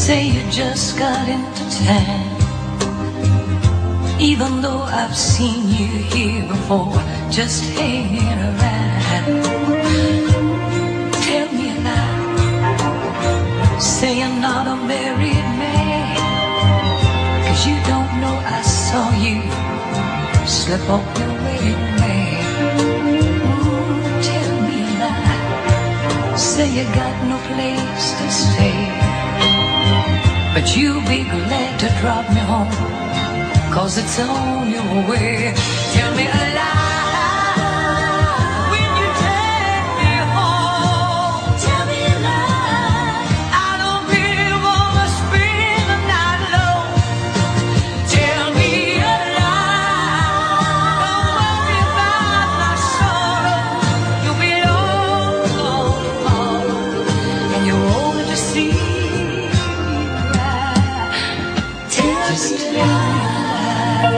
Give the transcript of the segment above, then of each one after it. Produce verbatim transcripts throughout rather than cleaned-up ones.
Say you just got into town, even though I've seen you here before, just hanging around. Tell me a lie, say you're not a married man, 'cause you don't know I saw you slip off your wedding ring. Ooh, tell me a lie, say you got no place to stay, but you'll be glad to drop me home, 'cause it's on your way. Tell me a lie when you take me home. Tell me a lie, I don't really wanna spend the night alone. Tell me a lie, don't worry about my sorrow. You'll be alone tomorrow, and you're older to see. Just a lie.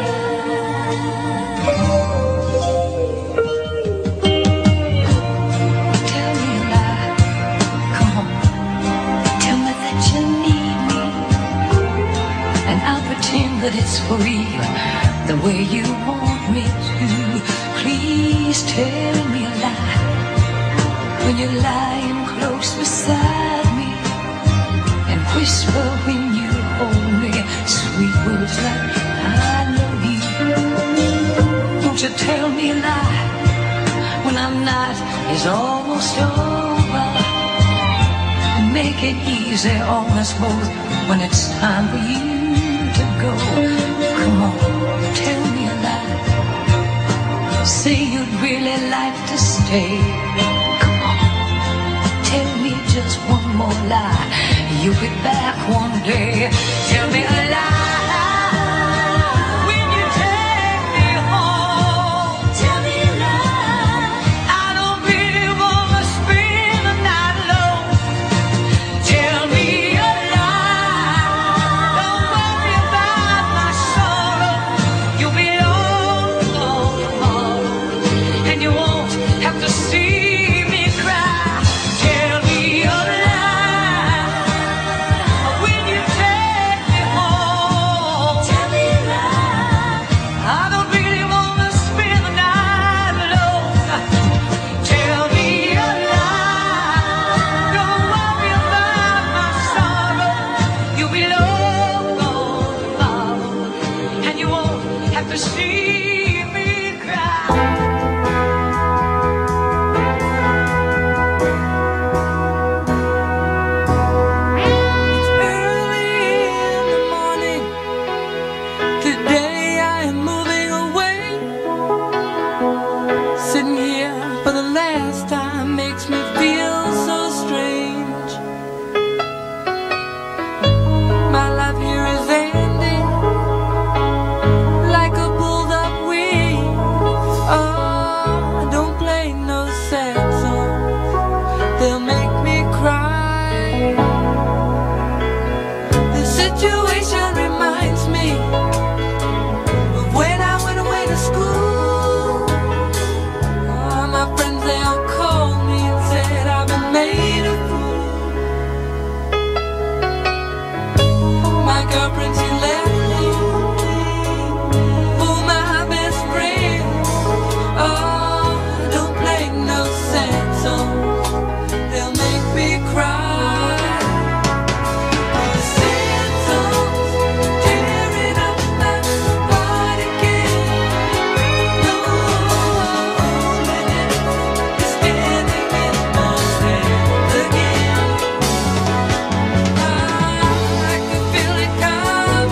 Tell me a lie. Come on, tell me that you need me, and I'll pretend that it's for real, the way you want me to. Please tell me a lie when you're lying close beside me, and whisper when you hold me sweet words like I love you. Won't you tell me a lie when our night is almost over, and make it easy on us both when it's time for you to go. Come on, tell me a lie, say you'd really like to stay. Come on, tell me just one more lie, you'll be back one day. Tell me a lie when you take me home. Tell me a lie, I don't really wanna spend the night alone. Tell me a lie, don't worry about my sorrow. You'll be alone tomorrow, and you won't have to see me cry. Tell me a lie when you take me home. Tell me a lie, I don't really wanna spend the night alone. Tell me a lie, don't worry about my sorrow. You'll be alone tomorrow, and you won't have to see me cry. Early in the morning, today I am moving away. Sitting here for the last time makes me feel so strange. My life here is ending like a pulled up wing. Oh, don't play no sad songs, they'll make me cry. The situation reminds me of when I went away to school. Oh, my friends, they all called me and said I've been made a fool. My girlfriend, she left me for my best friend. Oh, don't play no sad songs, they'll make me cry. Sad songs tearing up my heart again. No loneliness is standing in my stead again. I can feel it coming.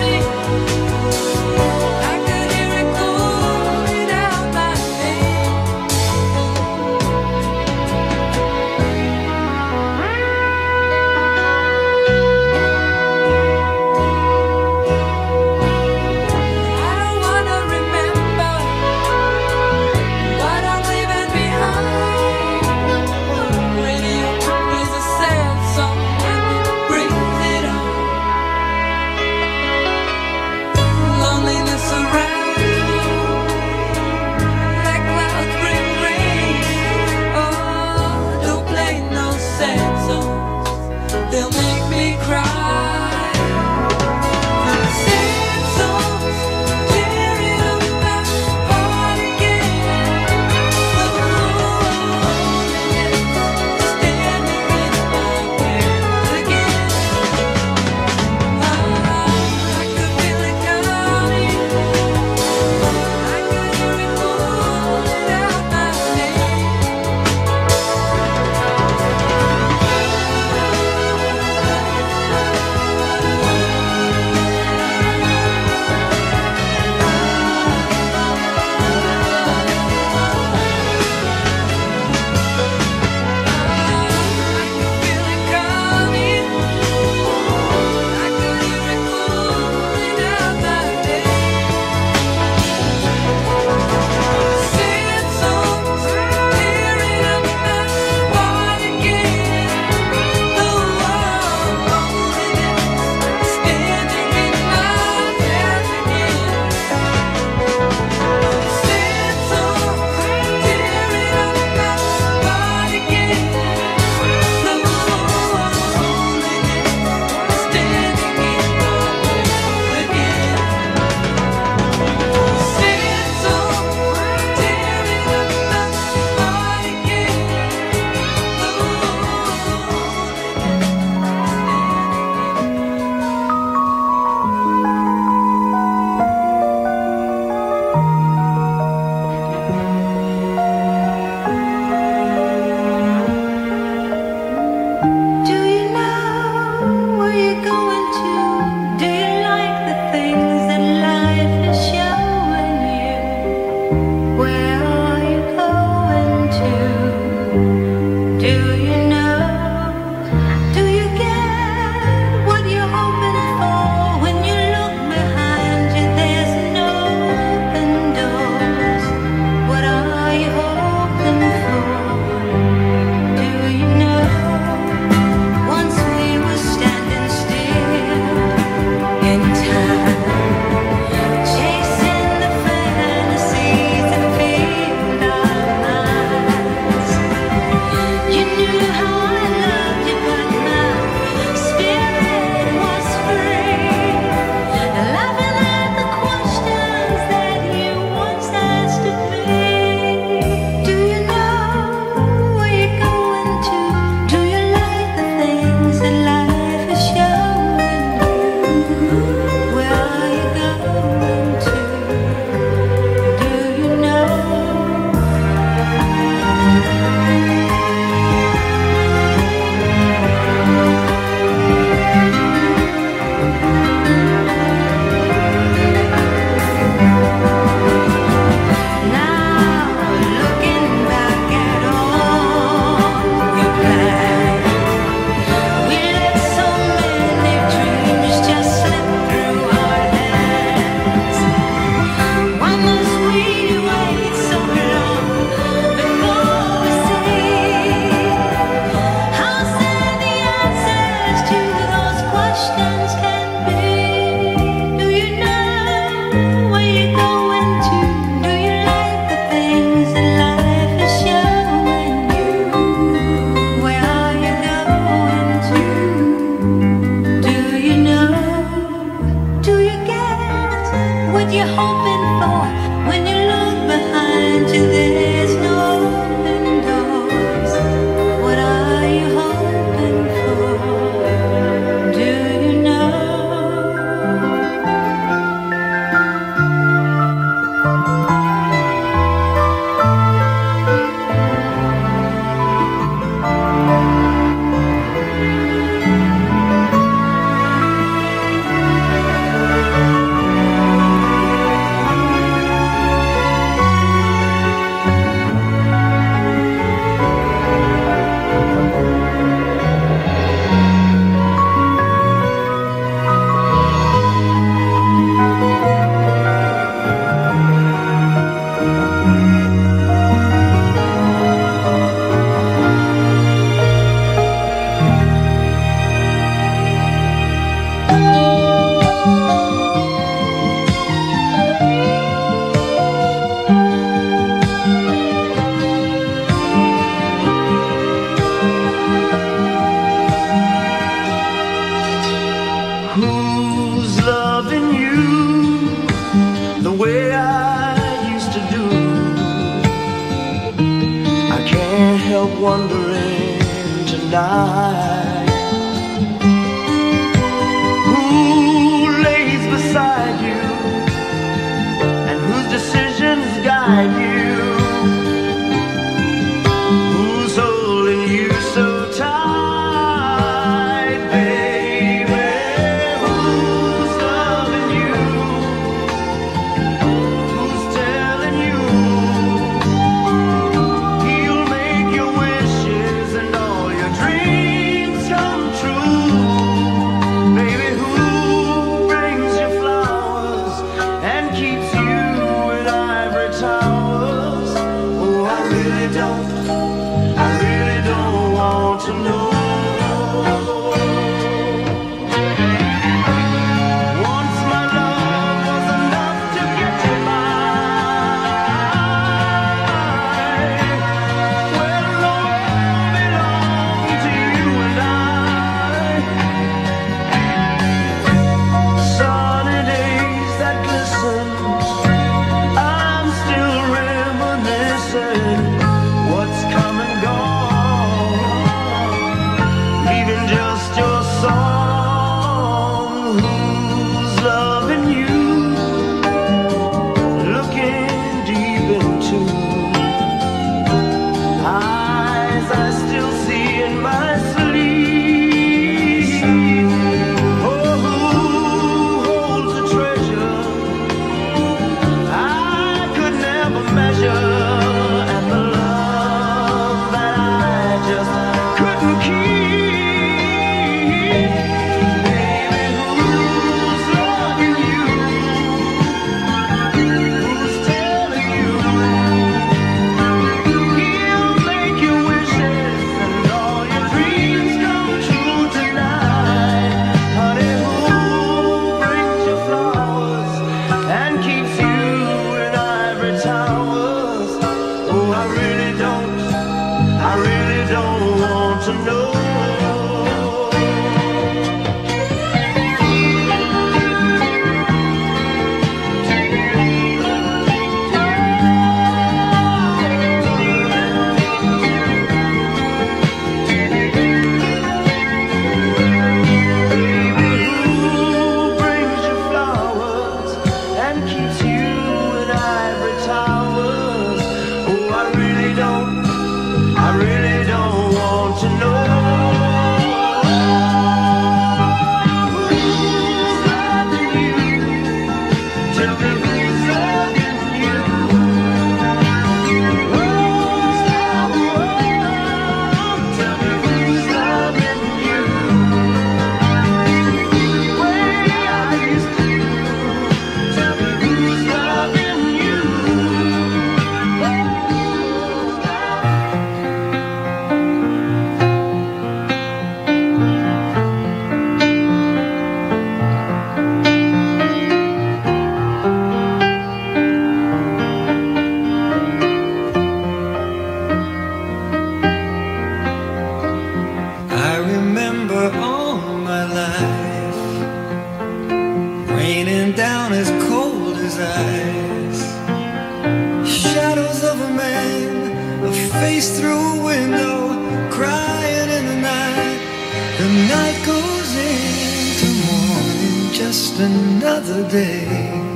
her all my life, raining down as cold as ice. Shadows of a man, a face through a window, crying in the night. The night goes into morning, just another day.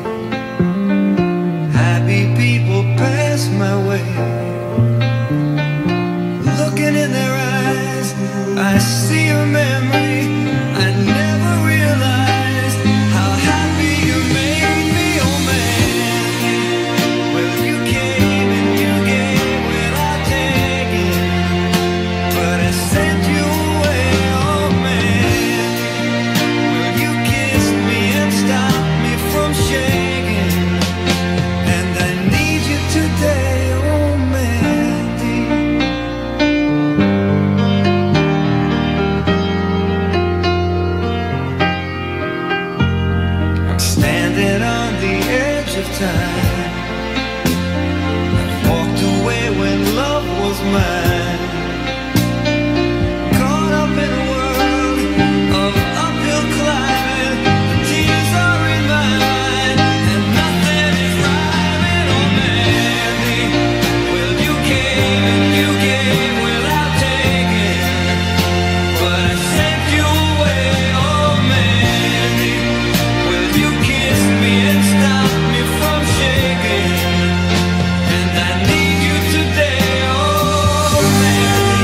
Happy people pass my way, looking in their eyes, I see a memory. I never realized how happy you made me, oh man. Well, you came and you gave without taking, but I sent you away, oh man. Well, you kissed me and stopped me from shaking, and I need you today, oh Mandy. I'm standing on the edge of time. I've walked away when love was mine, caught up in a world of uphill climbing. The tears are in my eyes, and nothing is rhyming, oh Mandy. Well, you came and you gave without taking, but I sent you away, oh Mandy. Well, you kissed me and stopped me from shaking, and I need you today, oh Mandy.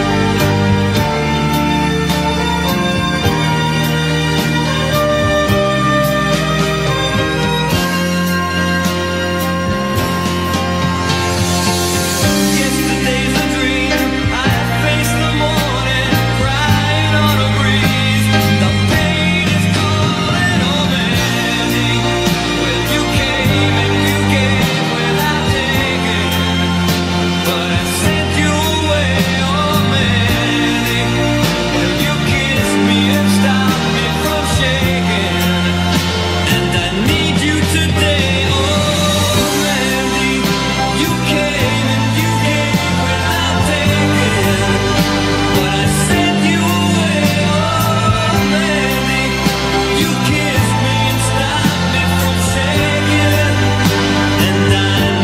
Yesterday's a dream, I face the morning, crying on a breeze. The pain is calling, oh Mandy. Well, you came and you gave without taking, but I sent you away, oh Mandy. Well, you kissed me and stopped me from shaking, and I need you today, oh Mandy. You came and you gave without taking, but I sent you away, oh Mandy. You kissed me and stopped me from shaking, and I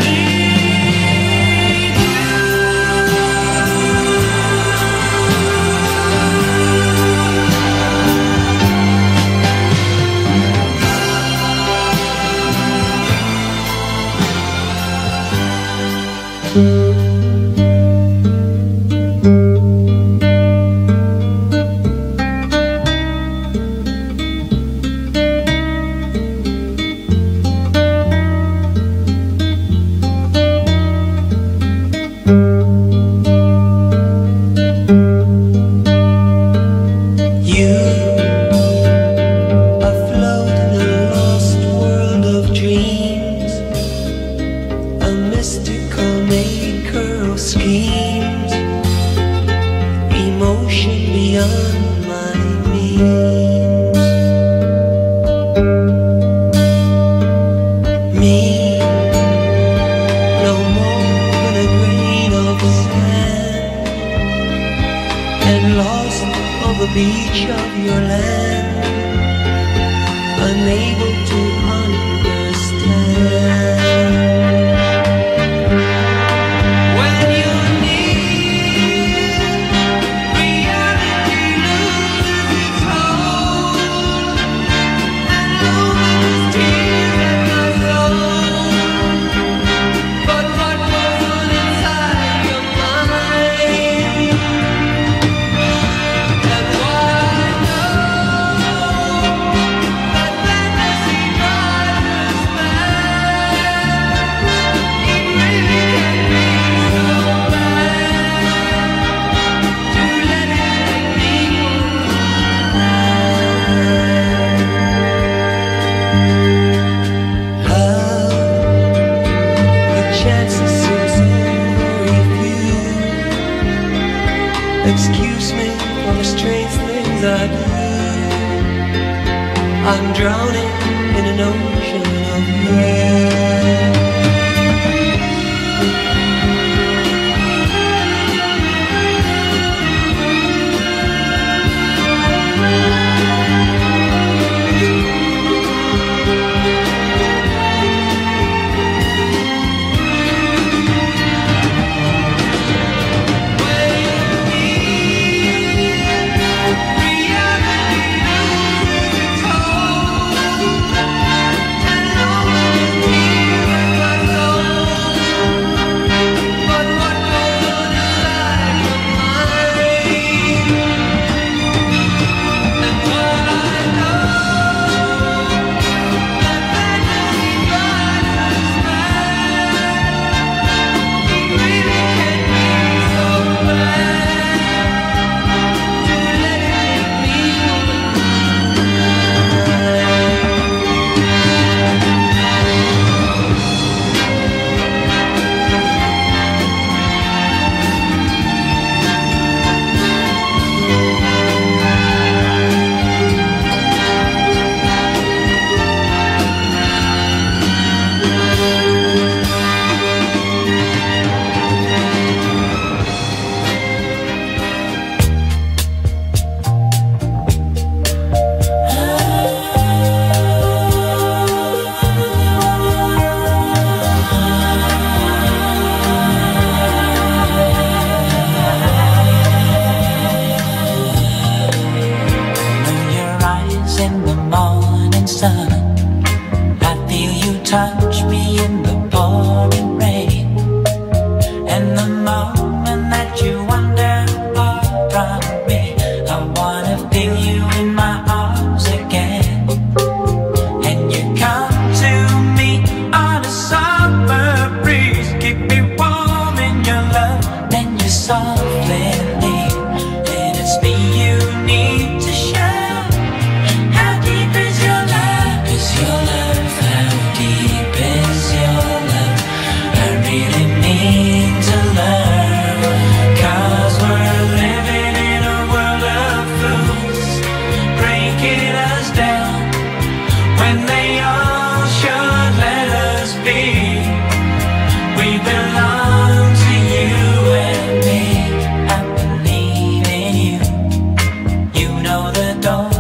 need you. You afloat in a lost world of dreams, a mystical maker of schemes, emotion beyond my means. Me, no more than a grain of sand, and lost on the beach of your land, unable to understand. When you're near, reality loses its hold, and loneliness tears at my soul. But what goes on inside your mind? And what I know, that fantasy drives us mad. It really can be so bad to let it make me love. The chances seem so very few. Excuse me for the strange things I do. I'm drowning in an ocean of you. sun. I feel you touch me in the pouring rain, and the moment that you wander far from me, I wanna feel you in my arms again. And you come to me on a summer breeze, keep me warm in your love, then you softly leave. And it's me you need to show. How deep is your love? Is your love? How deep is your love? I really need to learn, 'cause we're living in a world of fools, breaking us down when they all should let us be. We belong to you and me. I believe in you. You know the door